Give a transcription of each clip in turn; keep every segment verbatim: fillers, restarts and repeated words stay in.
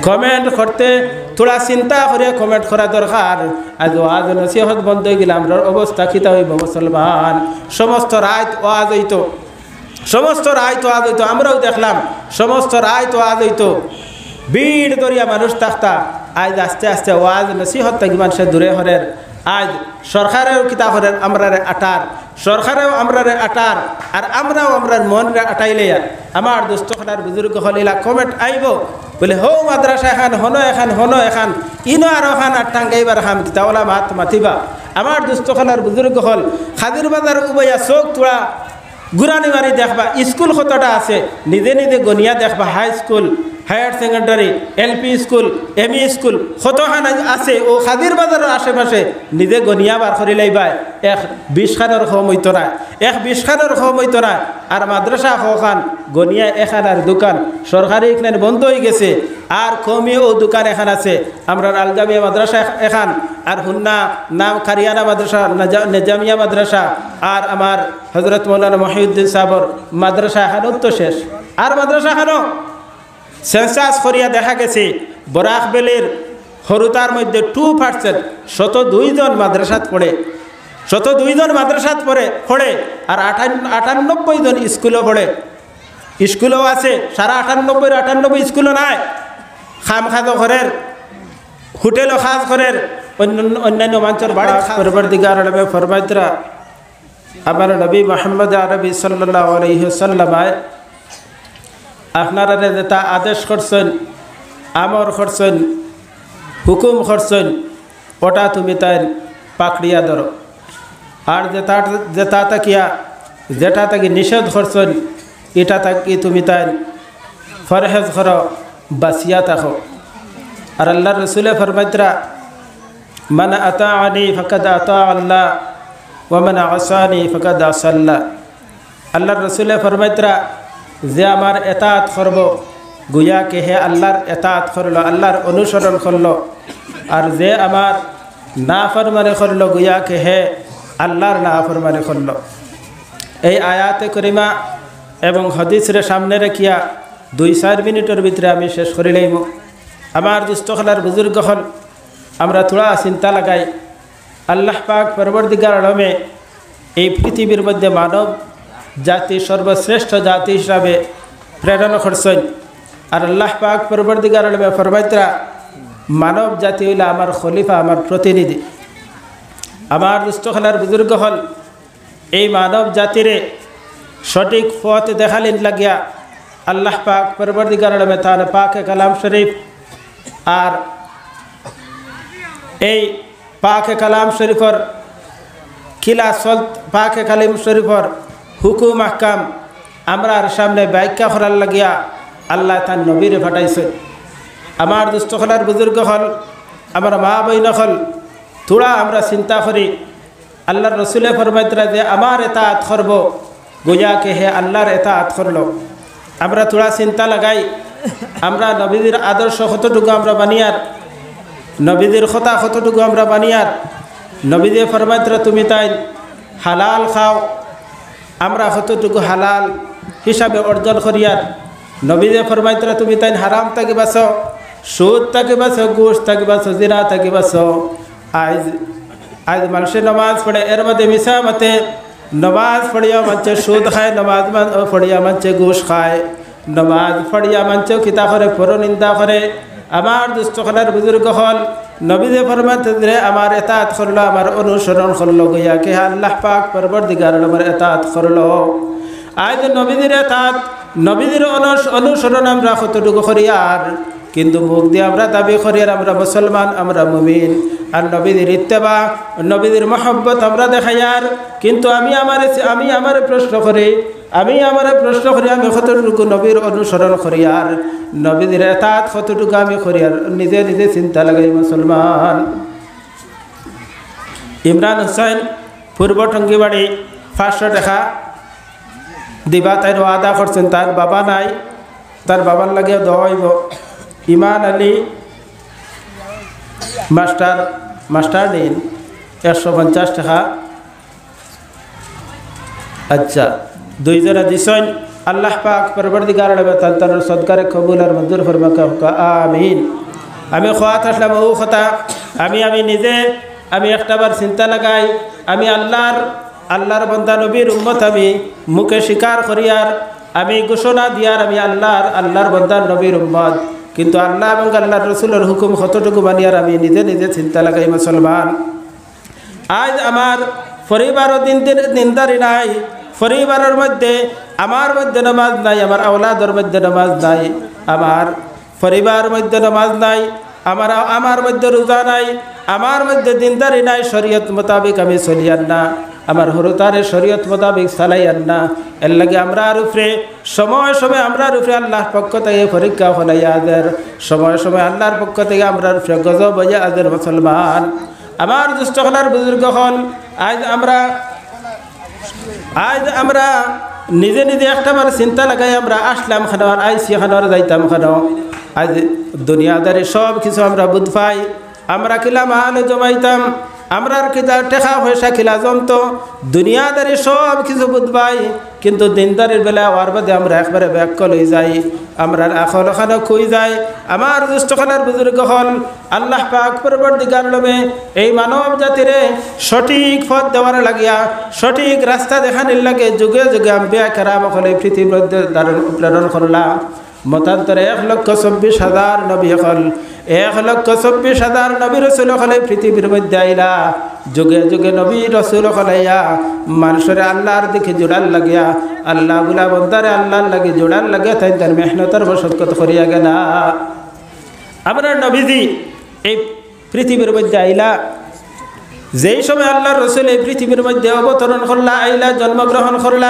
Comment করতে থোড়া চিন্তা করে কমেন্ট করা দরকার। আজ ওয়াজ নসিহত বন্ধ হয়ে গেলে আমরা অবস্থা খিতা হইব মুসলমান। সমস্ত রাত ওয়াজ হইতো, সমস্ত রাত ওয়াজ হইতো, আমরাও দেখলাম সমস্ত রাত ওয়াজ হইতো, ভিড় দরিয়া মানুষ থাকতা। আজ আস্তে আস্তে ওয়াজ নসিহত থেকে মানুষের দূরে হরের। আজ সরকারেও কিতা করেন আমরারে আটার, সরকারেও আমরারে আটার, আর আমরাও আমরার মনরে আটাইলে আমার দুস্থ খানার বুজুর্গ হলিলা কমেন্ট আইব বলে হো মাদ্রাসা এখান হনো এখান হনো এখান ইনো আর ওখান আর টাঙ্গাইবার হাম কিতাওলা মাত মাতিবা। আমার দুস্থ খানার বুজুর্গ হল খাদির বাজার উবইয়া চোখ তোড়া গুরানি মারি দেখবা স্কুল কতটা আছে, নিজে নিজে গনিয়া দেখবা high school, higher secondary, L P school, M E school কতখান আছে ও খাদির বাজারের আশেপাশে নিজে গনিয়া বার করি লাইবা। এক বিশ খানের কম হইতো না, এক বিশ খানের কম হইতো না। আর মাদ্রাসা খান গনিয়া এখান আর দোকান সরকারি এখানে বন্ধ হয়ে গেছে, আর কমই ও দোকান এখান আছে। আমরা আলজামিয়া মাদ্রাসা এখান, আর হুন্না নাম কারিয়ানা মাদ্রাসা, নেজামিয়া মাদ্রাসা, আর আমার হজরত মৌলানা মহিউদ্দিন সাহর মাদ্রাসা এখানও তো শেষ। আর মাদ্রাসা এখানও সেন্সাস করিয়া দেখা গেছে বরাক বেলের হরুতার মধ্যে টু পার্সেন্ট শত দুইজন মাদ্রাসাত পড়ে, শত দুইজন মাদ্রাসাত পড়ে পড়ে আর আটান্ন আটানব্বই জন স্কুলও পড়ে। স্কুলও আছে সারা আটানব্বই আটানব্বই স্কুলও নাই। খাম খাদ ঘরের হোটেলও খাস ঘরের অন্যান্য অন্যান্য মানুষের বাড়ি পরবর্তীকার নবী ফরমাইতরা আমার নবী মুহাম্মদ আরবি সাল্লাল্লাহু আলাইহি ওয়াসাল্লাম আপনারা যেটা আদেশ করছেন, আমর করছেন, হুকুম করছেন, ওটা তুমি তাই পাকড়িয়া ধরো। আর যেটা যেটা তাকিয়া যেটা তাকে নিষেধ করছেন এটা তাকে তুমি তাই ফরহেজ করো, বাসিয়া থাকো। আর আল্লাহ রসুলে ফরমাইতরা মান আতাআনি ফাকাদ আতা আল্লাহ ওয়া মান আসানি ফাকাদ আসাল্লাহ। আল্লাহ রসুলে ফরমাইতরা যে আমার এতাত করব গুয়া কে হে আল্লাহর এতাত করলো, আল্লাহর অনুসরণ করলো। আর যে আমার না ফরমানে করলো গুয়া কে হে আল্লাহর না ফরমানে করলো। এই আয়াতে করিমা এবং হদিসের সামনে রেখিয়া দুই চার মিনিটের ভিতরে আমি শেষ করি লইব। আমার দুস্থ হলার বুজুর্গ হল আমরা থোড়া চিন্তা লাগাই আল্লাহ পাক পরবর্তীকার আলমে এই পৃথিবীর মধ্যে মানব জাতি সর্বশ্রেষ্ঠ জাতি হিসাবে প্রেরণ করছেন। আর আল্লাহ পাক পরবর্তীকার আলমে ফরমাইতরা মানব জাতি হইলে আমার খলিফা, আমার প্রতিনিধি। আমার দুস্থ হলার বুজুর্গ হল এই মানব জাতিরে সঠিক পথ দেখালেন লাগিয়া আল্লাহ পাক পরবর্তীকার আলমে তার পাকে কালাম শরীফ আর এই পাকে কালাম শরীফর খিলা সল পাকে কালিম শরীফর হুকুম আহকাম আমরার সামনে ব্যাখ্যা করার লাগিয়া আল্লাহ তার নবীরে পাঠাইছে। আমার দুস্থ হলার বুজুর্গ হল আমার মা বইন হল থোড়া আমরা চিন্তা করি আল্লাহর রসুলে ফরমাইতরা যে আমার এতাআত করব গোয়াকে হে আল্লাহর এতাআত করলো। আমরা থোড়া চিন্তা লাগাই আমরা নবীদের আদর্শ কতটুকু আমরা বানিয়ার, নবীদের কথা কতটুকু আমরা বানিয়ার। নবীদে ফরমাইতরা তুমি তাই হালাল খাও, আমরা কতটুকু হালাল হিসাবে অর্জন করিয়ার। নবীদে ফরমাইতরা তুমি তাই হারাম থাকি বাঁচো, সুদ থাকি বাঁচো, ঘুষ থাকি বাঁচো, জিনা থাকি বাঁচো। আজ আজ মানুষের নমাজ পড়ে এর মধ্যে মিশা মতে নমাজ পড়িয়া মানছে সুদ খায়, নমাজ পড়িয়া মানছে ঘুষ খায়, নমাজ পড়িয়া মানছে কিতা করে পরনিন্দা করে। আমার দুস্থখানার বুজুর্গ হল নবীদে ফরমাইতে আমার এতাআত করলো, আমার অনুসরণ করলো গিয়া কে আল্লাহ পাক পরবর্তীকার আমার এতাআত করলো। আজ নবীদের এতাআত নবীদের অনুসরণ আমরা কতটুকু করি আর কিন্তু মুখ দিয়ে আমরা দাবি করি আর আমরা মুসলমান, আমরা মুমিন। আর নবীদের ইত্তেবা নবীদের মহব্বত আমরা দেখাই আর কিন্তু আমি আমার আমি আমার প্রশ্ন করি আমি আমার প্রশ্ন করি আমি কতটুকু নবীর অনুসরণ করি আর নবীদের এতাআত কতটুকু আমি করি আর নিজে নিজে চিন্তা লাগাই মুসলমান। ইমরান হুসাইন পূর্ব টঙ্গিবাড়ি পাঁচশো টাকা দিবা তাই ওয়াদা করছেন, তার বাবা নাই, তার বাবার লাগে দোয়াইব। ইমান আলী মাস্টার মাস্টার দিন একশো পঞ্চাশ টাকা। আচ্ছা দুইজনে দিছেন আল্লাহ পাক পরবর্তীকার আলমে তার সদকারে কবুল আর মঞ্জুর ফরমাকা আমিন। আমি খোয়াত আসলাম ও কথা আমি আমি নিজে আমি একটাবার চিন্তা লাগাই আমি আল্লাহর আল্লাহর বন্দা নবীর উম্মত আমি মুখে স্বীকার করিয়ার আমি ঘোষণা দিয়ার আমি আল্লাহর আল্লাহর বন্দা নবীর উম্মত, কিন্তু আল্লাহ এবং আল্লাহর রসুলের হুকুম কতটুকু মানিয়ার আমি নিজে নিজে চিন্তা লাগাই মুসলমান। আজ আমার পরিবারও দিন দিন নিন্দারি নাই, পরিবারের মধ্যে আমার মধ্যে নামাজ নাই, আমার আওলাদের মধ্যে নামাজ নাই, আমার পরিবার মধ্যে নামাজ নাই, আমার আমার মধ্যে রোজা নাই, আমার মধ্যে দিনদারি নাই, শরীয়ত মোতাবিক আমি চলিয়ান না, আমার হরতারে শরীয়ত মোতাবিক চালাইয়ান না। এর লাগে আমরা উপরে সময় সময় আমরা উপরে আল্লাহর পক্ষ থেকে পরীক্ষা হলাইয়া আদের সময় সময় আল্লাহর পক্ষ থেকে আমরা উপরে গজব হইয়া আদের মুসলমান। আমার দুষ্ট হলার বুজুর্গ হল আজ আমরা আজ আমরা নিজে নিজে একটাবার চিন্তা লাগাই আমরা আসলাম খানোয়ার আইসি খানোয়ার যাইতাম খানো। আজ দুনিয়াদারি সব কিছু আমরা বুধ পাই, আমরা কিলা মাল জমাইতাম, আমরা কিলা টেকা পয়সা কিলা জমতো, দুনিয়াদারি সব কিছু বুধ পাই, কিন্তু দিনদারির বেলা ওর বাদে আমরা একবারে ব্যাক লই যাই, আমরা এখন ওখানে খুই যাই। আমার দুষ্টখানার বুজুর্গ হল আল্লাহ পাক পরবর্তীকার আলমে এই মানব জাতিরে সঠিক পথ দেওয়ার লাগিয়া সঠিক রাস্তা দেখানির লাগে যুগে যুগে আম্বিয়া কেরাম হলে পৃথিবীর মধ্যে প্রেরণ করলাম। মতান্তরে এক লক্ষ চব্বিশ হাজার নবী হল, এক লক্ষ চব্বিশ হাজার নবী রসুল হলে পৃথিবীর মধ্যে আইলা যুগে যুগে নবী রসুল হলাইয়া মানুষের আল্লাহর দিকে জোড়ার লাগিয়া আল্লাহ বুলা বন্দারে আল্লাহর লাগে জোড়ার লাগিয়া তাই তার মেহনতের বসতকত করিয়া গেলা। আমরা নবীজি এই পৃথিবীর মধ্যে আইলা যেই সময় আল্লাহর রসুল এই পৃথিবীর মধ্যে অবতরণ করলা, আইলা জন্মগ্রহণ করলা।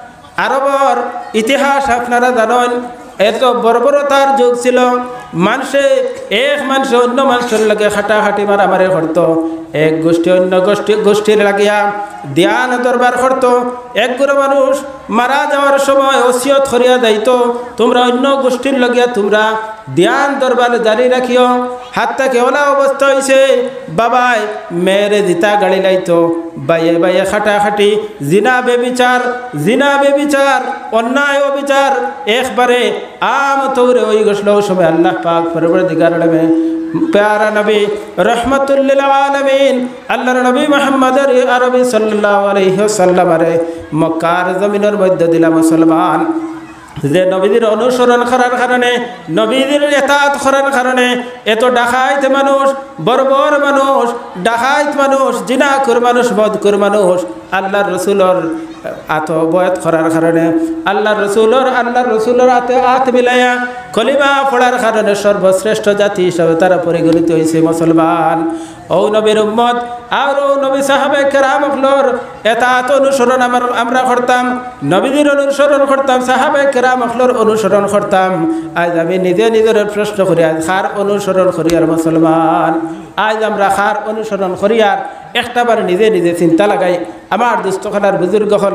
আরবর ইতিহাস আপনারা জানেন, এত বর্বরতার যুগ ছিল, মানুষে এক মানুষ অন্য মানুষের লাগে খাটাখাটি মারামারি করতো, এক গোষ্ঠী অন্য গোষ্ঠী গোষ্ঠীর লাগিয়া ধ্যান দরবার করতো। এক গুরু মানুষ মারা যাওয়ার সময় ওসিয়ত করিয়া যাইতো তোমরা অন্য গোষ্ঠীর লাগিয়া তোমরা ধ্যান দরবার জারি রাখিও। হাতটা কেওলা অবস্থা হয়েছে বাবাই মেয়েরে দিতা গাড়ি লাইতো, বাইয়ে বাইয়ে খাটাখাটি, জিনা বেবিচার, জিনা বেবিচার, অন্যায় অবিচার একবারে আম তৌরে ওই গসল সময় আল্লাহ পাক পরবর্তীকার আলমে প্যারা নবী রহমতুল্লিল আলামিন আল্লাহর নবী মুহাম্মদের আরবি সাল্লাল্লাহু আলাইহি ওয়াসাল্লামরে মক্কার জমিনের মধ্যে দিলা মুসলমান। যে নবীদের অনুসরণ করার কারণে নবীদের এতাত করার কারণে এত ডাকাইত মানুষ, বর্বর মানুষ, ডাকাইত মানুষ, জিনাকুর মানুষ, বদকুর মানুষ আল্লাহর রসুলর আত বয়াত করার কারণে আল্লাহর রসুলর আল্লাহর রসুলর আতে আত মিলাইয়া কলিমা পড়ার কারণে সর্বশ্রেষ্ঠ জাতি হিসাবে তারা পরিগণিত হয়েছে মুসলমান। ও নবীর উম্মত আর ও নবী সাহাবে কেরাম হলর এতাত অনুসরণ আমার আমরা করতাম, নবীদের অনুসরণ করতাম, সাহাবে কেরাম হলর অনুসরণ করতাম। আজ আমি নিজে নিজের প্রশ্ন করি আজ খার অনুসরণ করি আর মুসলমান, আজ আমরা খার অনুসরণ করি আর একটাবার নিজে নিজে চিন্তা লাগাই। আমার দুস্থখানার বুজুর্গ হল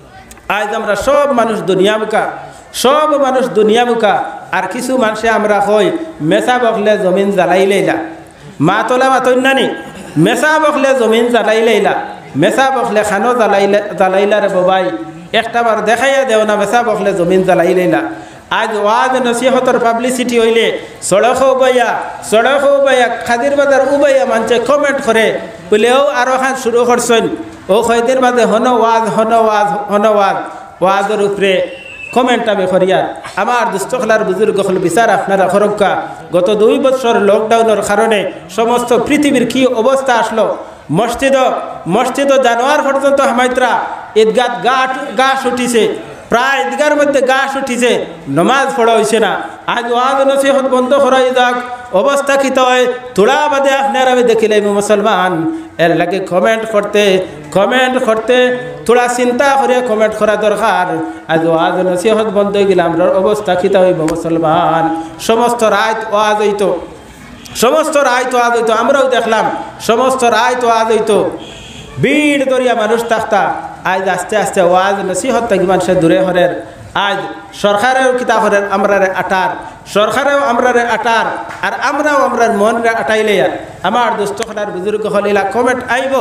আজ আমরা সব মানুষ দুনিয়ামুখা, সব মানুষ দুনিয়ামুখা, আর কিছু মানুষে আমরা হই মেসা বকলে জমিন জ্বালাইলেইলা, মা তোলা মাতন্যানি মেসা বকলে জমিন জ্বালাইলেইলা, মেসা বকলে খানো জ্বালাইলে জ্বালাইলা রে বাবাই একটাবার দেখাইয়া দেও না মেসা বকলে জমিন জ্বালাইলেইলা। আজ ওয়াজ নসিহতর পাবলিসিটি হইলে সড়ক উবাইয়া সড়ক উবাইয়া খাদির বাজার উবাইয়া মানুষে কমেন্ট করে বলেও আরো খান শুরু করছেন ও খয়দের বাদে হন ওয়াজ হন ওয়াজ হন ওয়াজ ওয়াজের উপরে কমেন্ট আমি করিয়ার। আমার দুস্থখলার বুজুর্গ হল বিচার আপনারা খরক্কা গত দুই বছর লকডাউনের কারণে সমস্ত পৃথিবীর কি অবস্থা আসলো। মসজিদ মসজিদ জানোয়ার পর্যন্ত হামাইত্রা ঈদগাহ গাছ গাছ উঠিছে, প্রায় ঈদগার মধ্যে গাছ উঠিছে, নমাজ পড়া হয়েছে না। আজ ওয়াজ নসিহত বন্ধ করাই যাক, অবস্থা খিত হয় তোলা বাদে আপনার আমি দেখিলাম মুসলমান। এর লাগে কমেন্ট করতে কমেন্ট করতে থোড়া চিন্তা করে কমেন্ট করা দরকার। আজ ওয়াজ নসিহত বন্ধ হয়ে গেলে আমরা অবস্থা খিত হইব মুসলমান। সমস্ত রাত ওয়াজ হইতো, সমস্ত রায় তো আজ হইতো, আমরাও দেখলাম সমস্ত রায় তো আজ হইতো, ভিড় দরিয়া মানুষ থাকতা। আজ আস্তে আস্তে ওয়াজ নসিহত থেকে মানুষের দূরে হরের। আজ সরকারেও কিতা হরের আমরারে আটার, সরকারেও আমরারে আটার, আর আমরাও আমরার মনরে আটাইলে। আমার দুস্থখানার বুজুর্গ হলিলা কমেন্ট আইব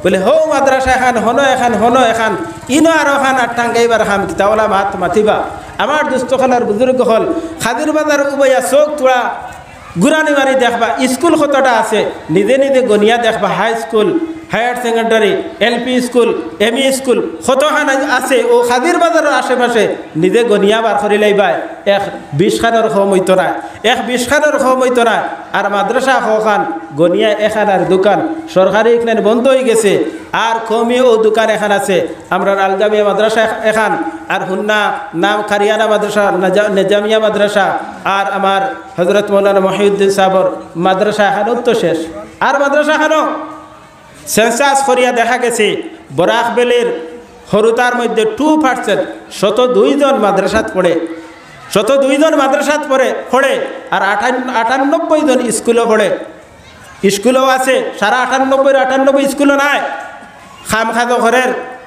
বলে হো মাদ্রাসা এখান হনো এখান হনো এখান ইনো আর ওখান আর টাঙ্গাইবার খাম কিতাওলা মাত মাতিবা আমার দুস্থখানার বুজুর্গ হল খাদির বাজার উবইয়া চোখ তোরা গুরানি মারি দেখবা স্কুল কতটা আছে নিজে নিজে গনিয়া দেখবা high school higher secondary L P school M E school কতখান আছে ও খাদির বাজারের আশেপাশে নিজে গনিয়া বার করি লাইবাই এক বিশ খানের কম হইতো না এক বিশ খানের কম হইতো না আর মাদ্রাসা খান গনিয়া এখান আর দোকান সরকারি এখানে বন্ধ হয়ে গেছে আর কমই ও দোকান এখান আছে আমরা আলজামিয়া মাদ্রাসা এখান আর হুন্না নাম কারিয়ানা মাদ্রাসা নেজামিয়া মাদ্রাসা আর আমার হজরত মৌলানা মহিউদ্দিন সাহর মাদ্রাসা এখানেও তো শেষ আর মাদ্রাসা এখানেও সেন্সাস করিয়া দেখা গেছে বরাক বেলের হরুতার মধ্যে টু পার্সেন্ট শত দুইজন মাদ্রাসাত পড়ে শত দুইজন মাদ্রাসাত পড়ে পড়ে আর আটান্ন আটানব্বই জন স্কুলও পড়ে স্কুলও আছে সারা আটানব্বই আটানব্বই স্কুলও নাই খাম খাজো ঘরের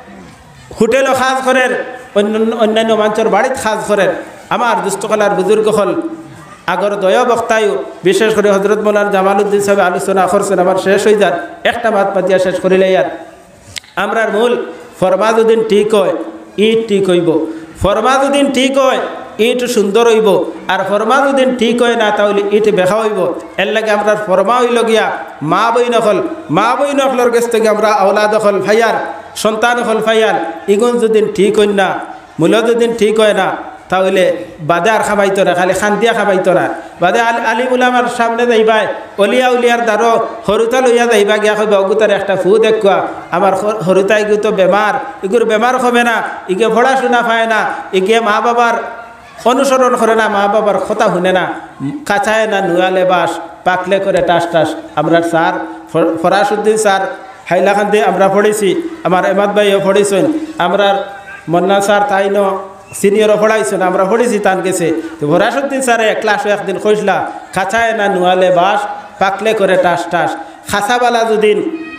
হোটেলও খাজ ঘরের অন্যান্য অন্যান্য মানুষের বাড়িত খাজ ঘরের আমার দুস্থকলার বুজুর্গ হল আগর দয়া বক্তায়ু বিশেষ করে হজরত মৌলানা জামালউদ্দিন সাহেব আলোচনা করছেন আমার শেষ হয়ে যান একটা মাত পাতিয়া শেষ করিলে ইয়ার আমরার মূল ফরমা যদিন ঠিক হয় ইট ঠিক হইব ফরমা যদিন ঠিক হয় ইট সুন্দর হইব আর ফরমা যদিন ঠিক হয় না তাহলে ইট বেখা হইব এর লাগে আমরা ফরমা হইল গিয়া মা বই নকল মা বই নকলের কাছ থেকে আমরা আওলাদ হল ফাইয়ার সন্তান হল ফাইয়ার ইগুন যদিন ঠিক হয় না মূল যদিন ঠিক হয় না তাহলে বাদে আর খাবাইতো না খালি খান্তিয়া খাবাইতো না বাদে আলি আলিমুল আমার সামনে যাইবাই অলিয়া উলিয়ার দ্বারো হরুতা লইয়া যাইবা গিয়া কইবা অগুতার একটা ফু দেখুয়া আমার হরুতা ইগু তো বেমার ইগুর বেমার হবে না ইগে পড়াশোনা পায় না ইগে মা বাবার অনুসরণ করে না মা বাবার কথা শুনে না কাছায় না নুয়ালে বাস পাকলে করে টাস টাস আমরা স্যার ফরাসুদ্দিন স্যার হাইলাকান্দি আমরা পড়েছি আমার এমাদ ভাইও পড়েছেন আমরা মন্না স্যার তাই ন সিনিয়রও পড়াইছেন আমরা পড়েছি তান গেছে তো ফরাসুদ্দিন স্যারে ক্লাসও একদিন কইসলা খাঁচায় না নুয়ালে বাস পাকলে করে টাস টাস খাঁচাবালা যদিন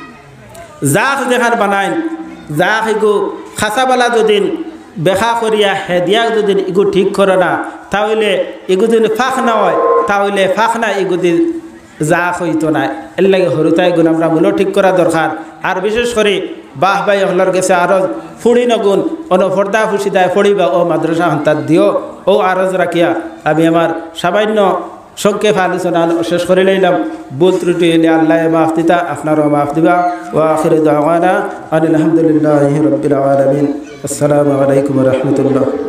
জাখ যেখান বানাইন জাখ ইগু খাঁচাবালা যদিন বেখা করিয়া হেদিয়াক যদি ইগু ঠিক করে না তাহলে ইগু যদি ফাঁক না হয় তাহলে ফাঁক না ইগুদি জাখ হইতো না এর লাগে হরুতাই গুণ আমরা মূল্য ঠিক করা দরকার আর বিশেষ করে বাহ বাই হলার গেছে আরজ ফুড়ি নগুন অনো ফর্দা ফুসিদায় ফড়িবা ও মাদ্রাসা হন্তার দিও ও আরজ রাখিয়া আমি আমার সামান্য সংক্ষেপ আলোচনা শেষ করে লইলাম ভুল ত্রুটি এলে আল্লাহ মাফ দিতা আপনারও মাফ দিবা ও আখির দাওয়ানা আলহামদুলিল্লাহি রাব্বিল আলামিন আসসালামু আলাইকুম ওয়া রাহমাতুল্লাহ।